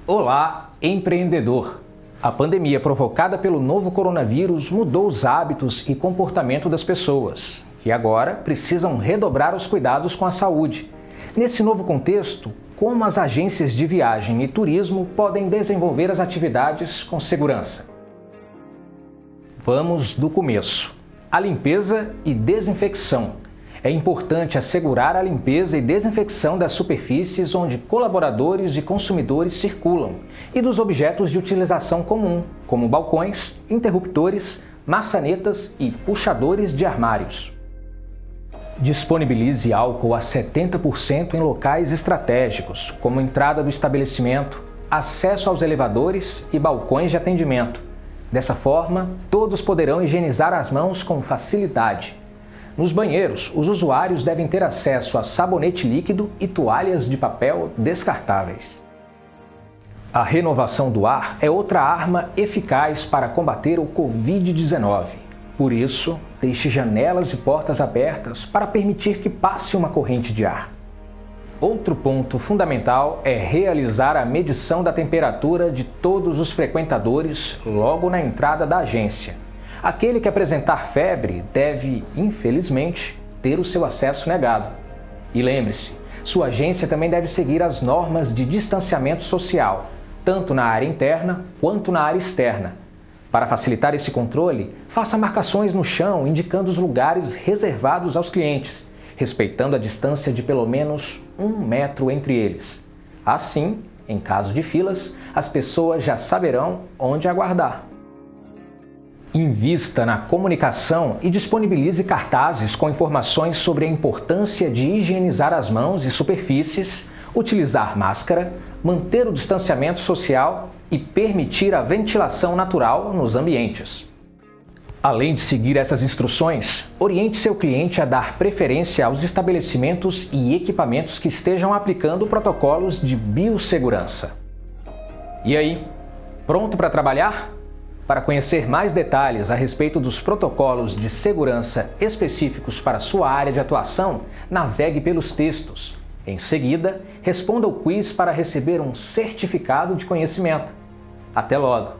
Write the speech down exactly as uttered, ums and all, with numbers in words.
Olá, empreendedor! A pandemia provocada pelo novo coronavírus mudou os hábitos e comportamento das pessoas, que agora precisam redobrar os cuidados com a saúde. Nesse novo contexto, como as agências de viagem e turismo podem desenvolver as atividades com segurança? Vamos do começo. A limpeza e desinfecção. É importante assegurar a limpeza e desinfecção das superfícies onde colaboradores e consumidores circulam e dos objetos de utilização comum, como balcões, interruptores, maçanetas e puxadores de armários. Disponibilize álcool a setenta por cento em locais estratégicos, como entrada do estabelecimento, acesso aos elevadores e balcões de atendimento. Dessa forma, todos poderão higienizar as mãos com facilidade. Nos banheiros, os usuários devem ter acesso a sabonete líquido e toalhas de papel descartáveis. A renovação do ar é outra arma eficaz para combater o covid dezenove. Por isso, deixe janelas e portas abertas para permitir que passe uma corrente de ar. Outro ponto fundamental é realizar a medição da temperatura de todos os frequentadores logo na entrada da agência. Aquele que apresentar febre deve, infelizmente, ter o seu acesso negado. E lembre-se, sua agência também deve seguir as normas de distanciamento social, tanto na área interna quanto na área externa. Para facilitar esse controle, faça marcações no chão indicando os lugares reservados aos clientes, respeitando a distância de pelo menos um metro entre eles. Assim, em caso de filas, as pessoas já saberão onde aguardar. Invista na comunicação e disponibilize cartazes com informações sobre a importância de higienizar as mãos e superfícies, utilizar máscara, manter o distanciamento social e permitir a ventilação natural nos ambientes. Além de seguir essas instruções, oriente seu cliente a dar preferência aos estabelecimentos e equipamentos que estejam aplicando protocolos de biossegurança. E aí, pronto para trabalhar? Para conhecer mais detalhes a respeito dos protocolos de segurança específicos para sua área de atuação, navegue pelos textos. Em seguida, responda o quiz para receber um certificado de conhecimento. Até logo!